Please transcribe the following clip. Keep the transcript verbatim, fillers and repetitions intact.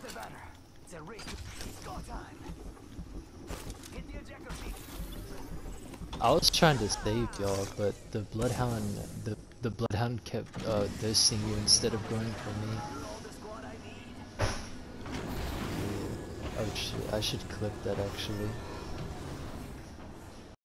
I was trying to save y'all, but the bloodhound, the the bloodhound kept uh dosing you instead of going for me. Yeah. Oh shit! I should clip that actually.